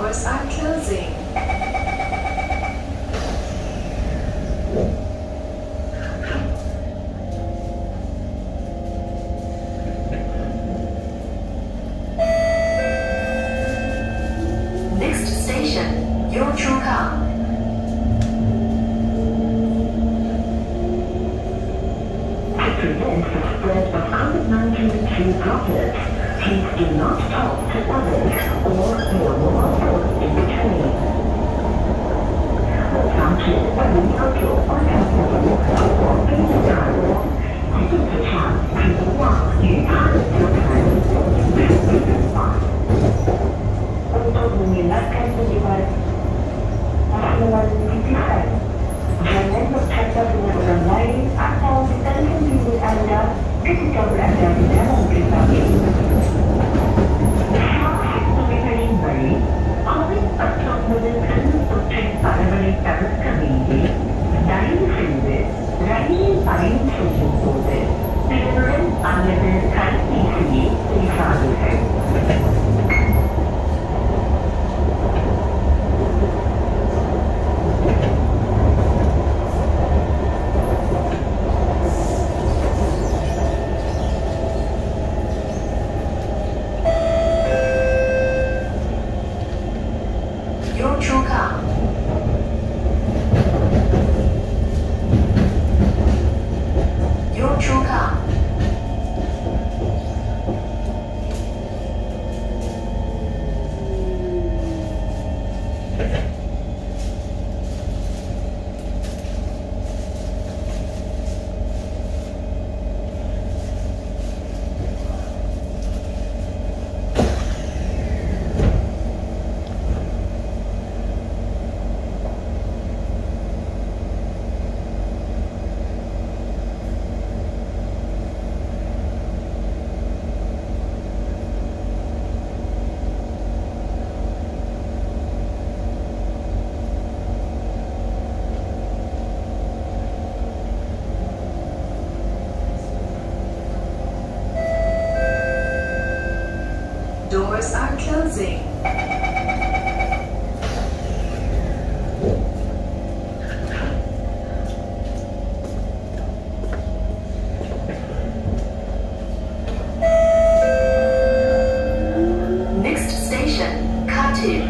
Doors are closing. Next station, Yio-Chu-Kang. To prevent the spread of COVID-19 through droplets, please do not talk to others or your mobile phone in the train. 本场指为您要求观看节目透过飞机传播，在地铁上请不要与他人交谈，并非对话。Untuk menghilangkan penyebaran pasangan titisan, jangan bercakap dengan orang lain atau di telefon bimbit Anda ketika berada di dalam kereta api. Saat mengenai baik, COVID atau menekan untuk para tamu kami ini, dari sini, raya paling sejauh போது பிறருடன் அல்லது கைபேசியை பேசாதீர்கள். Yio-Chu-Kang. Yio-Chu-Kang. Doors are closing. Next station, Khatib.